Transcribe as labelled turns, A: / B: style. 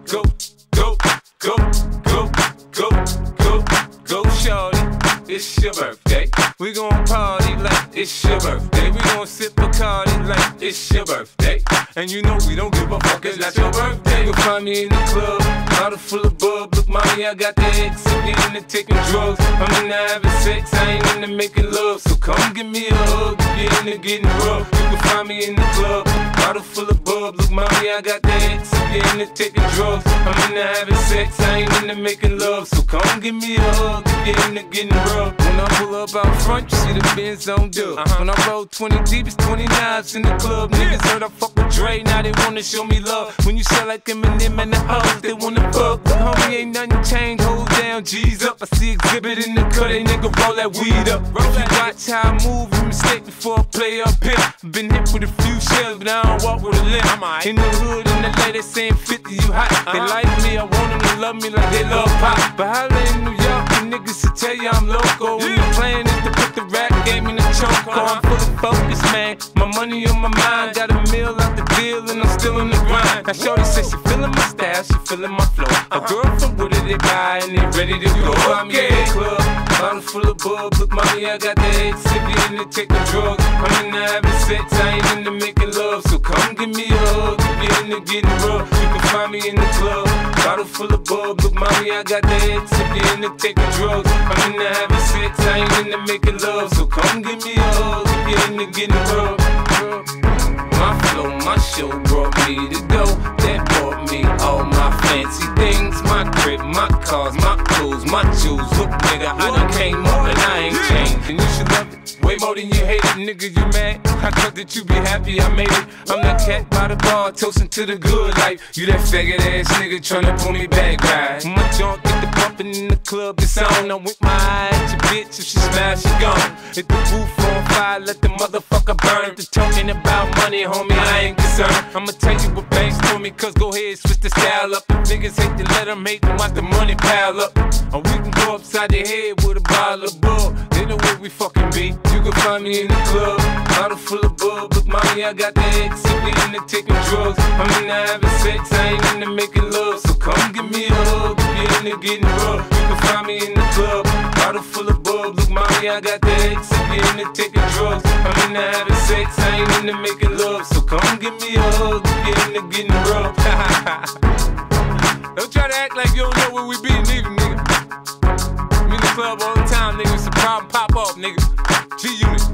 A: go, go, go, go, go, go, go, shorty. It's your birthday. We gon' party like it's your birthday. We gon' sip Bacardi like it's your birthday. And you know we don't give a fuck, it's not your birthday. You'll find me in the club, bottle full of bub. Look, mommy, I got the X. I'm into taking drugs. I'm into having sex, I ain't into making love. So come give me a hug, if you're into getting rough. You can find me in the club, bottle full of bub. Look, mommy, I got the X. I'm into taking drugs. I'm into having sex, I ain't into making love. So come give me a hug, if you're into getting rough. When I pull up out front, you see the Benz on dub. When I roll 20 deep, it's 20 knives in the club. Niggas heard I fuck with Dre, now they wanna show me love. When you sell like Eminem and the hoes, they wanna fuck. But homie, ain't nothing changed, hold down, G's up. I see exhibit in the cut, they nigga roll that weed up. If you watch how I move, you mistake before I play up here. Been hit with a few shells, but I don't walk with a limp. In the hood, in the lady saying 50, you hot. They like me, I want them to love me like they love pop. But holla in New York, the niggas will tell you I'm loco. When the plan is to put the rap game in the choke. I'm full of focus, man. My money on my mind. Got a meal out the deal and I'm still on the grind. Now shorty says she feeling my style, she feeling my flow. A girl from Wooded, they buy and they ready to go. I'm in the club, bottle full of bub. Look, mommy, I got the X. If you into taking drugs, I'm into having sex, I ain't into making love. So come give me a hug, if you're into getting rough. You can find me in the club, bottle full of bub. Look, mommy, I got the X. If you're into taking drugs, I'm into having sex, I ain't into making love. So come give me a hug, if you're into getting rough. My flow, my show brought me to go. That bought me all my fancy things. My crib, my cars, my clothes, my jewels. Look, nigga, I done came up and I ain't changed. And you should love it way more than you hate it. Nigga, you mad? I thought that you be happy I made it. I'm that cat by the bar, toasting to the good life. You that faggot ass nigga tryna pull me back, right? My junk get the bumpin' in the club, it's on. I'm with my eye at your bitch, if she smash, she gone. Hit the roof on fire, let the motherfucker burn. If they're talking about money, homie, I ain't concerned. I'ma tell you what banks told me, cause go ahead, switch the style up. If niggas hate to let them hate, then watch the money pile up. Or we can go upside the head with a bottle of bub. They know where we fucking be. You can find me in the club, bottle full of bub. Look, mommy, I got the X. If we into taking drugs, I'm into having sex, I ain't into making love. So come give me a hug, if you're into getting rough. You can find me in the club, bottle full of bub. Look, mommy, I got the X. If you're into taking drugs, I'm into having sex, I ain't into making love. So come give me a hug, if you're into getting rough. Don't try to act like you don't know where we be, neither, nigga. I'm in the club all the time, nigga. It's a problem, pop up, nigga. G-Unit.